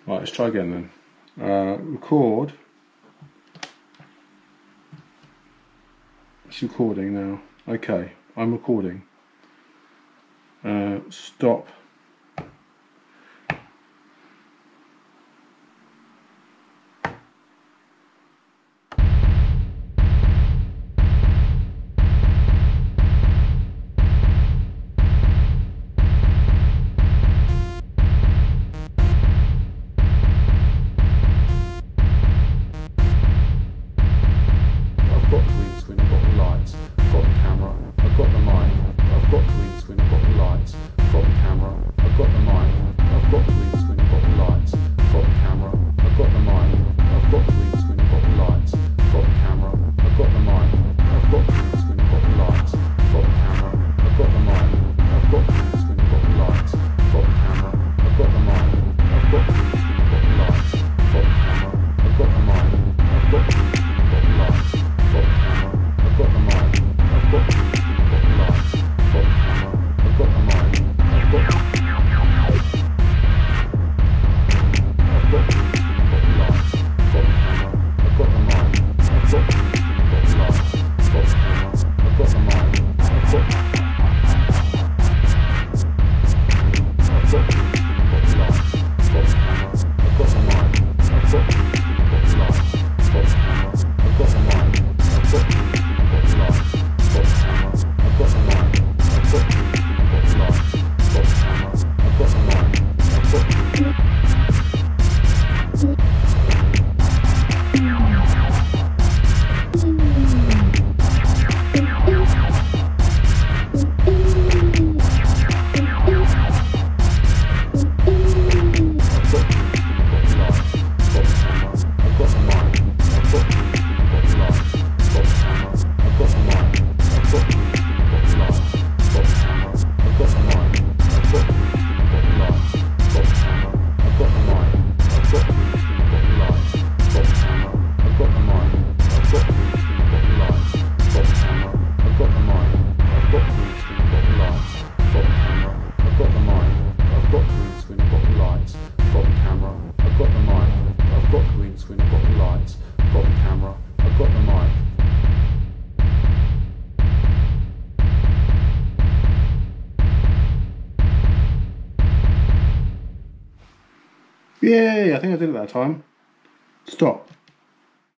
Right, let's try again then. Record. It's recording now. Okay, I'm recording. Stop. I've got the green screen, I've got the lights, I've got the camera, I've got the mic, I've got the green screen, I've got the lights, I've got the camera, I've got the mic, I've got the green screen, I've got the lights, I've got the camera, I've got the mic, I've got the green screen, I've got the lights, I've got the camera, I've got the mic, I've got the green screen, I've got the lights, I've got the camera, I've got the mic, I've got the green screen, I've got the lights, I've got the camera, I've got the mic, I've got the green screen, I've got the lights, I've got the camera, I've got the mic, I've got the green screen, I've got the lights, I've got the camera, I've got the mic, I've got the green screen, I've got the lights, I've got the camera, I've got the mic, I've got the green screen, I've got the lights, I've got the green screen, I've got the lights, I've got the camera, I've got the mic, I've got the green screen, I've got the lights, I've got the camera, I've got the mic, I've got the Yay, I think I did it that time. Stop.